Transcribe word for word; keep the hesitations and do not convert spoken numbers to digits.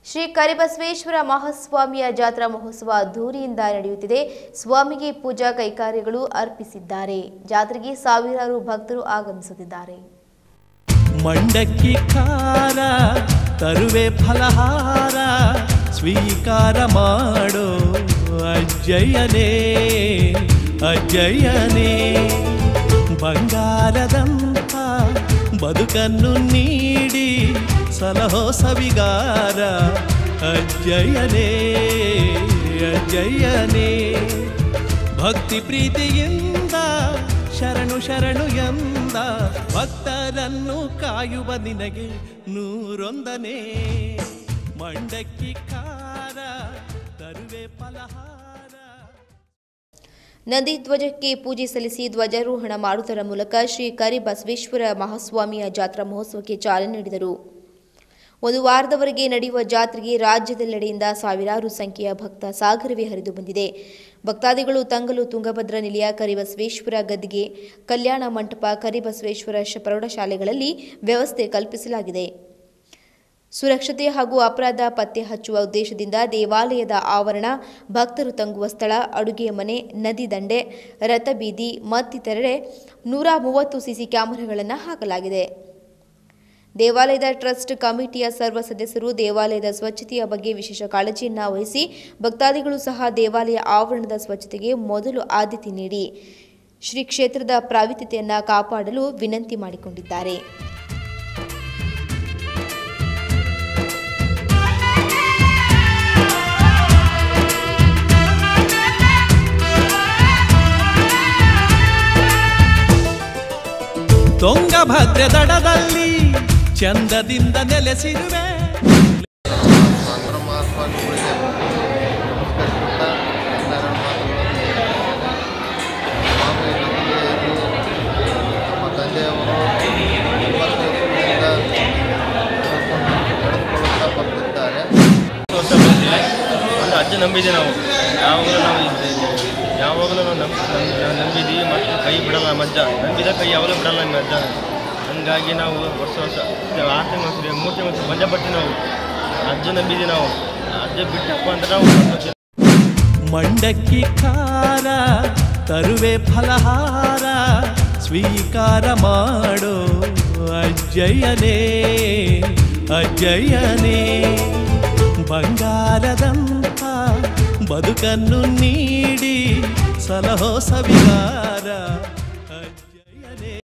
ಶ್ರೀ ಕರಿಬಸವೇಶ್ವರ ಮಹಾಸ್ವಾಮಿಯ ಜಾತ್ರಾ ಮಹೋತ್ಸವ ಅದ್ದೂರಿಯಿಂದ ನಡೆಯುತ್ತಿದೆ. ಸ್ವಾಮಿಗೆ ಪೂಜಾ ಕೈಕಾರ್ಯಗಳು ಅರ್ಪಿಸಿದ್ದಾರೆ. ಜಾತ್ರೆಗೆ ಸಾವಿರಾರು ಭಕ್ತರು ಆಗಮಿಸುತ್ತಿದ್ದಾರೆ. ಮಂಡಕ್ಕಿ ಖಾರ ತರುವೆ ಫಲಹಾರ ಸ್ವೀಕಾರ ಮಾಡೋ ಅಜ್ಜಯ್ಯನೇ ಅಜ್ಜಯ್ಯನೇ, ಬಂಗಾರದಂಥ ಬದುಕನ್ನು ನೀಡಿ ಸಲಹೋ ಸವಿಗಾರ ಅಜ್ಜಯ್ಯನೇ ಅಜ್ಜಯ್ಯನೇ, ಭಕ್ತಿ ಪ್ರೀತಿಯಿಂದ ಶರಣು ಶರಣು ಎಂದ ಭಕ್ತರನ್ನು ಕಾಯುವ ನಿನಗೆ ನೂರೊಂದನೇ. ಮಂಡಕ್ಕಿ ಖಾರ ತರುವೆ ಫಲಹಾರ. ನಂದಿ ಧ್ವಜಕ್ಕೆ ಪೂಜೆ ಸಲ್ಲಿಸಿ ಧ್ವಜಾರೋಹಣ ಮಾಡುವುದರ ಮೂಲಕ ಶ್ರೀ ಕರಿಬಸವೇಶ್ವರ ಮಹಾಸ್ವಾಮಿಯ ಜಾತ್ರಾ ಮಹೋತ್ಸವಕ್ಕೆ ಚಾಲನೆ ನೀಡಿದರು. ಒಂದು ವಾರದವರೆಗೆ ನಡೆಯುವ ಜಾತ್ರೆಗೆ ರಾಜ್ಯದೆಲ್ಲೆಡೆಯಿಂದ ಸಾವಿರಾರು ಸಂಖ್ಯೆಯ ಭಕ್ತ ಸಾಗರವೇ ಹರಿದು ಬಂದಿದೆ. ಭಕ್ತಾದಿಗಳು ತಂಗಲು ತುಂಗಭದ್ರಾ ನಿಲಯ, ಕರಿಬಸವೇಶ್ವರ ಗದ್ದಿಗೆ, ಕಲ್ಯಾಣ ಮಂಟಪ, ಕರಿಬಸವೇಶ್ವರ ಪ್ರೌಢಶಾಲೆಗಳಲ್ಲಿ ವ್ಯವಸ್ಥೆ ಕಲ್ಪಿಸಲಾಗಿದೆ. ಸುರಕ್ಷತೆ ಹಾಗೂ ಅಪರಾಧ ಪತ್ತೆ ಹಚ್ಚುವ ಉದ್ದೇಶದಿಂದ ದೇವಾಲಯದ ಆವರಣ, ಭಕ್ತರು ತಂಗುವ ಸ್ಥಳ, ಅಡುಗೆ ಮನೆ, ನದಿ ದಂಡೆ, ರಥಬೀದಿ ಮತ್ತಿತರೆಡೆ ನೂರ ಮೂವತ್ತು ಸಿಸಿ ಕ್ಯಾಮೆರಾಗಳನ್ನು ಹಾಕಲಾಗಿದೆ. ದೇವಾಲಯದ ಟ್ರಸ್ಟ್ ಕಮಿಟಿಯ ಸರ್ವ ಸದಸ್ಯರು ದೇವಾಲಯದ ಸ್ವಚ್ಛತೆಯ ಬಗ್ಗೆ ವಿಶೇಷ ಕಾಳಜಿಯನ್ನು ವಹಿಸಿ ಭಕ್ತಾದಿಗಳು ಸಹ ದೇವಾಲಯ ಆವರಣದ ಸ್ವಚ್ಛತೆಗೆ ಮೊದಲು ಆದ್ಯತೆ ನೀಡಿ ಶ್ರೀ ಕ್ಷೇತ್ರದ ಪಾವಿತ್ರ್ಯತೆಯನ್ನು ಕಾಪಾಡಲು ವಿನಂತಿ ಮಾಡಿಕೊಂಡಿದ್ದಾರೆ. ತುಂಗಭದ್ರೆ ದಡದಲ್ಲಿ ಚಂದದಿಂದ ನೆಲೆಸಿರುವೆ. ಅಜ್ಜ ನಂಬಿದ್ದೀವಿ ನಾವು ಯಾವಾಗಲೂ ನಾವು ಯಾವಾಗಲೂ ನಾವು ನಂಬಿದ್ದೀವಿ ಮತ್ತು ಕೈ ಬಿಡಲ್ಲ ನಮ್ಮ ಅಜ್ಜ. ನಂಬಿದ ಕೈ ಯಾವಾಗಲೂ ಬಿಡಲ್ಲ ನಮ್ಮ ಅಜ್ಜ. ಹಂಗಾಗಿ ನಾವು ವರ್ಷ ವರ್ಷ ಆರು ತಿಂಗಳು ಮೂರು ತಿಂಗಳು ಮಜಾ ಪಡ್ತೀವಿ. ನಾವು ಅಜ್ಜ ನಂಬಿದ್ದೀವಿ. ನಾವು ಅಜ್ಜ ಬಿಟ್ಟಪ್ಪ ಅಂದ್ರೆ ನಾವು ಮಂಡಕ್ಕಿ ಖಾರ ತರುವೆ ಫಲಹಾರ ಸ್ವೀಕಾರ ಮಾಡೋ ಅಜ್ಜಯ್ಯನೇ ಅಜ್ಜಯ್ಯನೇ, ಬಂಗಾರದಂಥ ಬದುಕನ್ನು ನೀಡಿ ಸಲಹೋ ಸವಿಗಾರ